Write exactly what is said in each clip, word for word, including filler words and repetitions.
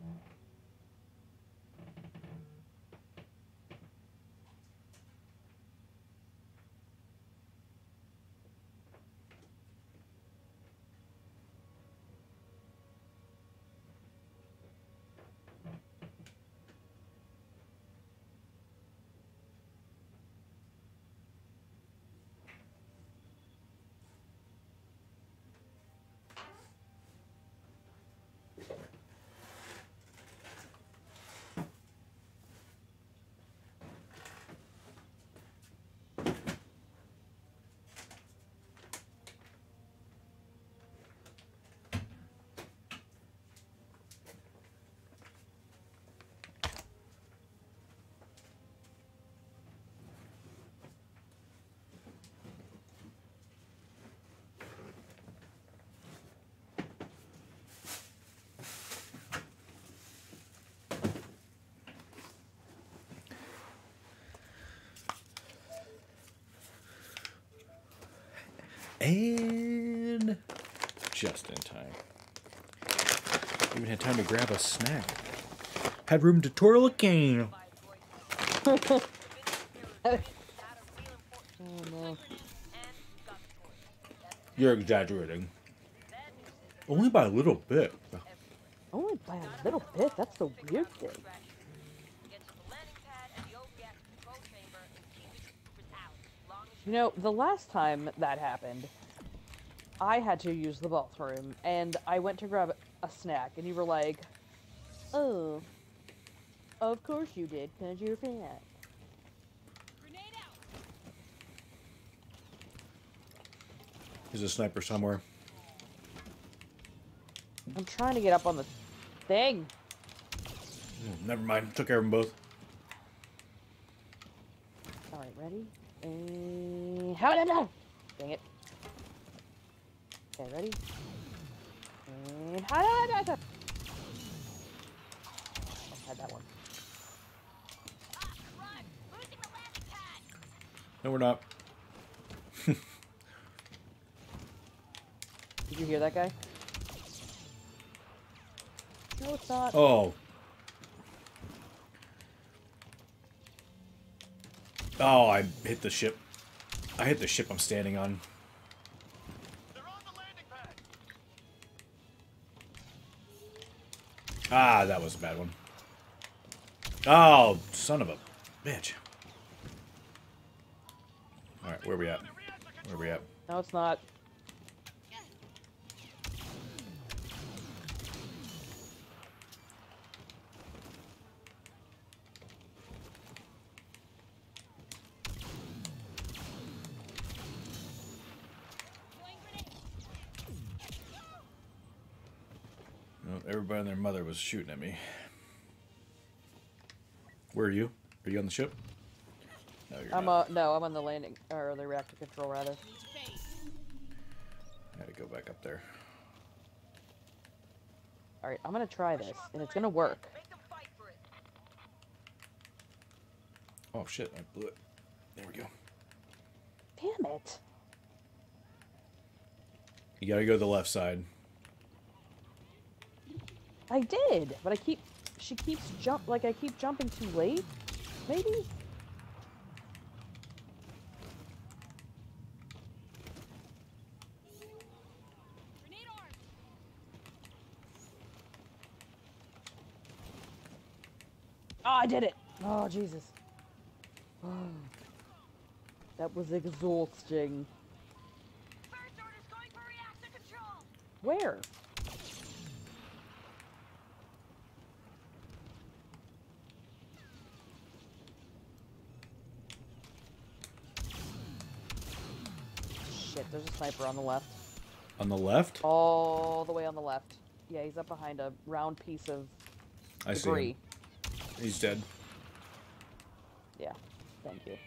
And just in time. Even had time to grab a snack. Had room to twirl a cane. Oh no. You're exaggerating. Only by a little bit. Only by a little bit? That's the weird thing. You know, the last time that happened, I had to use the bathroom, and I went to grab a snack, and you were like, oh, of course you did, because you're fat. There's a sniper somewhere. I'm trying to get up on the thing. Mm, never mind. Took care of them both. Alright, ready? And... How did I know? Dang it. Okay, ready? And... How did I know? I had that one. No, we're not. Did you hear that guy? No, it's not. Oh. Oh, I hit the ship. I hit the ship I'm standing on. They're on the landing pad. Ah, that was a bad one. Oh, son of a bitch. Alright, where we at? Where we at? No, it's not. No, everybody and their mother was shooting at me. Where are you? Are you on the ship? No, you're I'm not. uh no, I'm on the landing or the reactor control rather. I gotta go back up there. All right, I'm gonna try this, and it's gonna work. Oh shit, I blew it. There we go. Damn it! You gotta go to the left side. I did, but I keep. She keeps jump like I keep jumping too late. Maybe. Oh, I did it! Oh, Jesus. Oh, that was exhausting. First order's going for reactor control. Where? Shit, there's a sniper on the left. On the left? All the way on the left. Yeah, he's up behind a round piece of I see debris. him. He's dead. Yeah, thank you.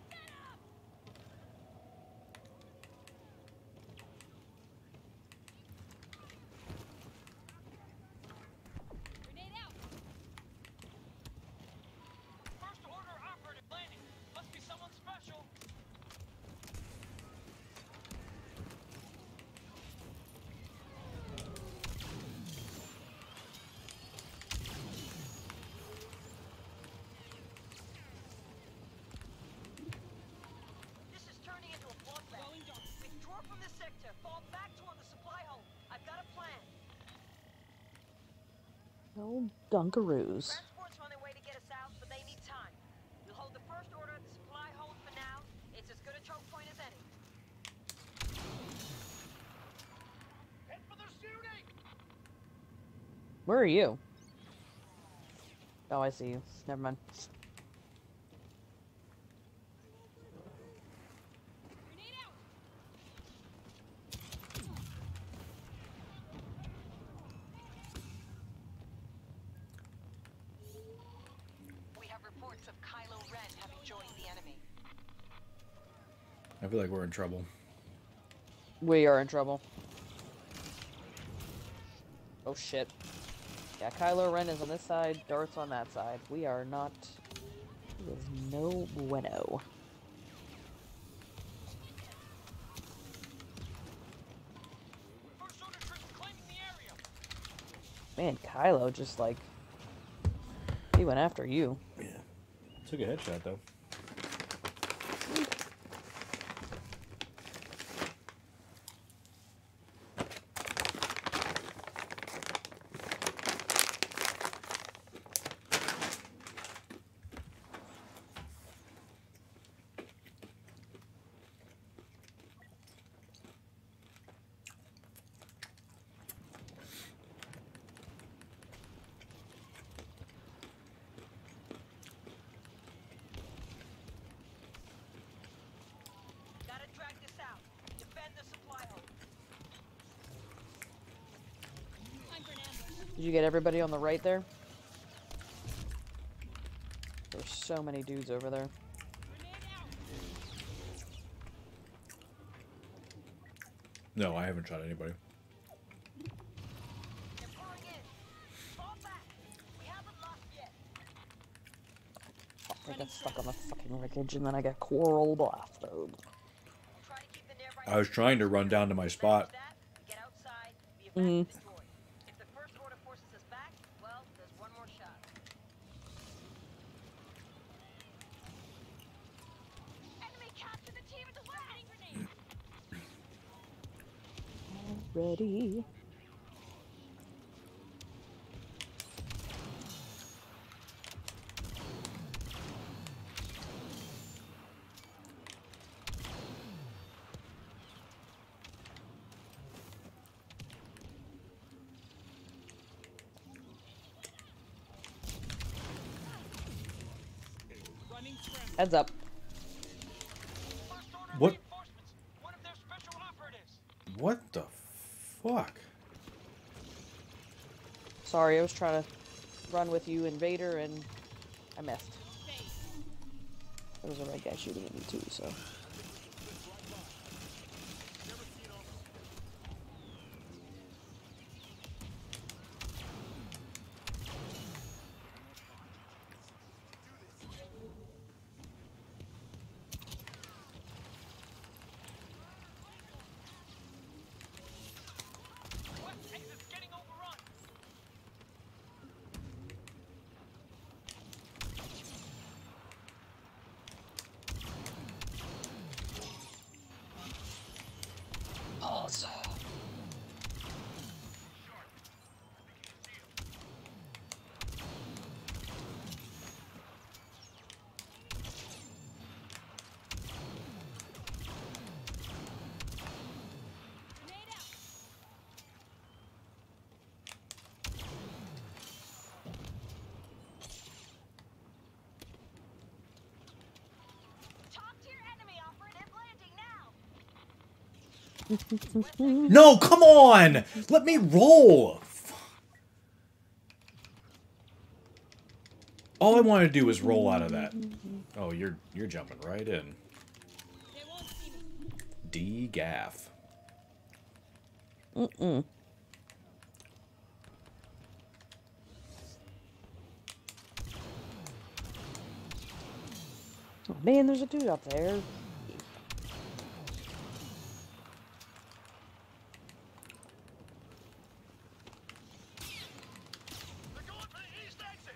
First order operative landing. Must be someone special. sector. Fall back toward the supply hole. I've got a plan. Oh, Dunkaroos. Transports on their way to get us out, but they need time. We'll hold the first order at the supply hold for now. It's as good a choke point as any. Head for the shooting! Where are you? Oh, I see you. Never mind. Grenade out! We have reports of Kylo Ren having joined the enemy. I feel like we're in trouble. We are in trouble. Oh shit. Yeah, Kylo Ren is on this side, Darth's on that side. We are not... It is no bueno. First order troops claiming the area! Man, Kylo just like... He went after you. Yeah. Took a headshot though. Gotta drag this out. Defend the supply hole. Did you get everybody on the right there? There's so many dudes over there. No, I haven't shot anybody. They're pouring in. Fall back. We haven't lost yet. I got stuck on the fucking wreckage and then I got coral blasted. We'll try to keep the nearby. I was trying to run down to my spot. That, get outside, be a Mhm. back to the droid. If the first order forces us back, well, there's one more shot. Enemy captured the team at the landing grenade. Ready? Running scramble. Heads up. First order What? reinforcements. One of their special operatives. What the fuck? Sorry, I was trying to run with you and Vader and I missed. There was a red guy shooting at me too, so. West exit's getting overrun. Awesome. Top tier enemy operative landing now. No, come on! Let me roll! All I wanted to do was roll out of that. Oh, you're you're jumping right in. D gaff. Mm-mm. Oh man, there's a dude up there. They're going for the east exit.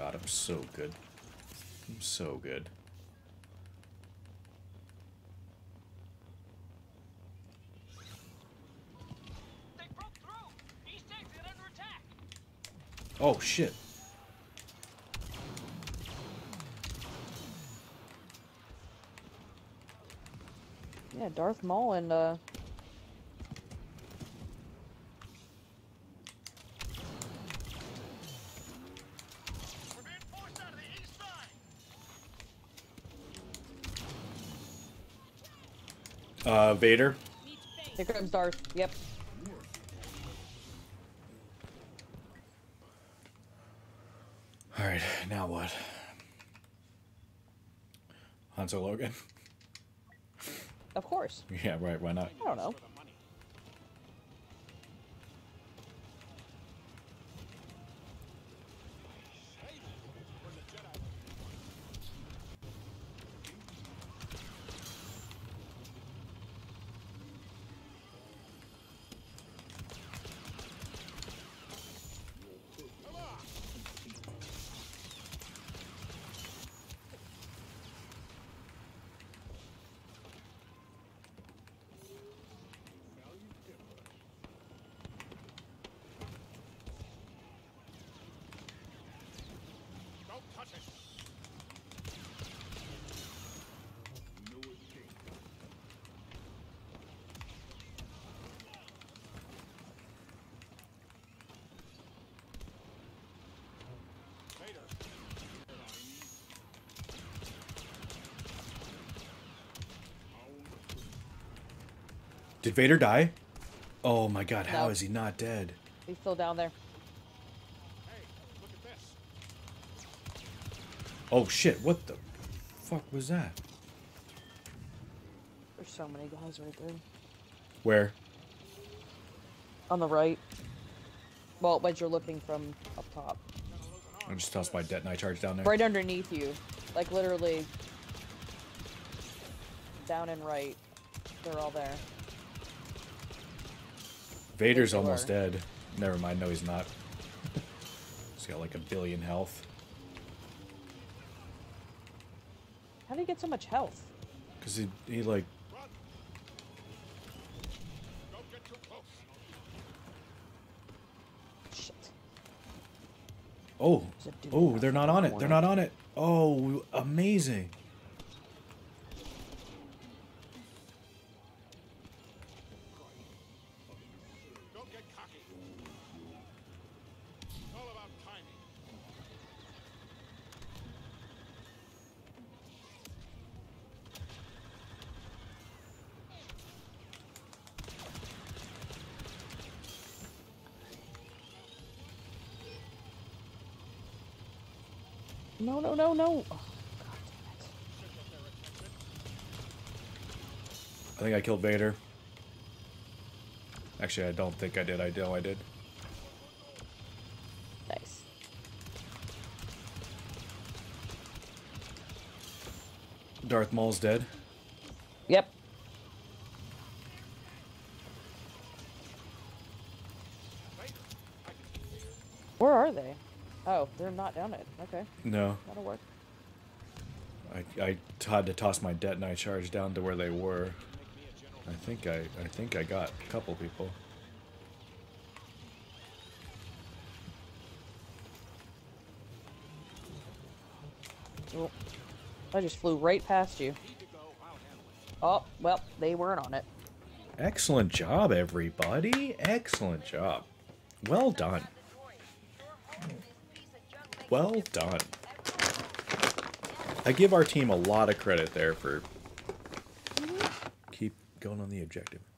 god, I'm so good. I'm so good. They broke through. East exit under attack. Oh shit. Yeah, Darth Maul and uh We're being forced out of the east side. Uh, Vader. here comes Darth. Yep. Alright, now what? Han Solo again? Of course. Yeah, right, why not? I don't know. Did Vader die? Oh my god, how No. is he not dead? He's still down there. Oh shit, what the fuck was that? There's so many guys right there. Where? On the right. Well, as you're looking from up top. I just tossed my detonite charge down there. Right underneath you. Like literally down and right. They're all there. Vader's Yes, you almost are. dead. Never mind, no he's not. He's got like a billion health. How do you get so much health? Cause he, he like... Shit. Oh, There's a dude oh, in they're the not on it. They're corner. not on it. Oh, amazing. Don't get cocky. It's all about timing. No, no, no, no. Oh, God I think I killed Vader. Actually, I don't think I did. I know I did. damn it. Nice. Darth Maul's dead. Yep. Where are they? Oh, they're not down it. Okay, No, that'll work. I, I had to toss my detonite charge down to where they were. I think I, I think I got a couple people. Oh, I just flew right past you. Oh, well, they weren't on it. Excellent job, everybody. Excellent job. Well done. Well done. I give our team a lot of credit there for keep going on the objective.